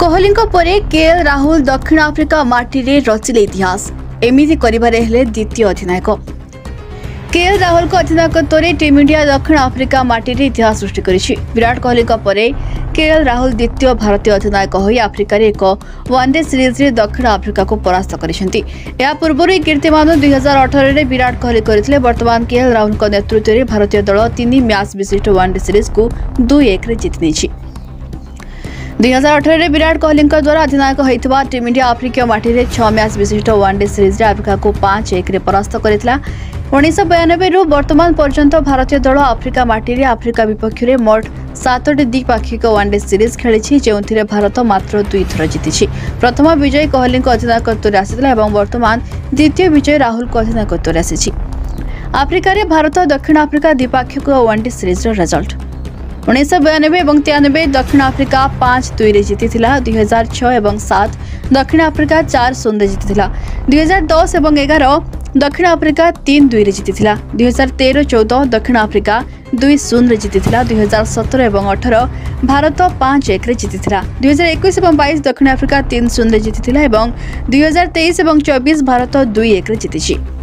कोहली परे केएल राहुल दक्षिण आफ्रिका माटी रे रचिले इतिहास एमिति करिबारे हेले द्वितीय अधिनायक। केएल राहुल अधिनायकत्व में टीम इंडिया दक्षिण आफ्रिका माटी रे इतिहास सृष्टि करिछि। विराट कोहली परे केएल राहुल द्वितीय भारतीय अधिनायक होई आफ्रिका रे एक वनडे सीरीज रे दक्षिण आफ्रिका को परास्त करिसेंति। या पूर्व कीर्तिमान 2018 रे विराट कोहली करथिले। वर्तमान केएल राहुल नेतृत्व में भारतीय दल 3 मैच विशिष्ट वनडे सीरीज को 2-1 रे जीति नेछि। 2018 विराट कोहली द्वारा अधिनायक होता टीम इंडिया आफ्रिका माटी रे 6 मैच विशिष्ट वनडे सीरीज रे आफ्रिका को 5-1 रे परास्त करथिला। 1992 रु वर्तमान पर्यंत भारतीय दल आफ्रिका माटी रे आफ्रिका विपक्ष में मोट 7टी द्विपाक्षिक वनडे सीरीज खेली, जो भारत मात्र 2 थर जीति। प्रथम विजय कोहली अधिनायकत्व आसी और वर्तमान द्वितीय विजय राहुल अधिनायकत्व आसी। आफ्रिका रे भारत दक्षिण आफ्रिका द्विपाक्षिक वनडे सीरीज रिजल्ट 1992 और 93 दक्षिण आफ्रिका 5-2 रे जीतिथिला। 2006 और 7 दक्षिण आफ्रिका 4-0 रे जीतिथिला। 2010 और 11 दक्षिण आफ्रिका 3-2 रे जीतिथिला। 2013-14 दक्षिण आफ्रिका 2-0 रे जीतिथिला। 2017 और 18 भारत 5-1 रे जीतिथिला। 2021 और 22 दक्षिण आफ्रिका 3-0 रे जीतिथिला और 2023 और 24 भारत 2-1 रे जीतिछि।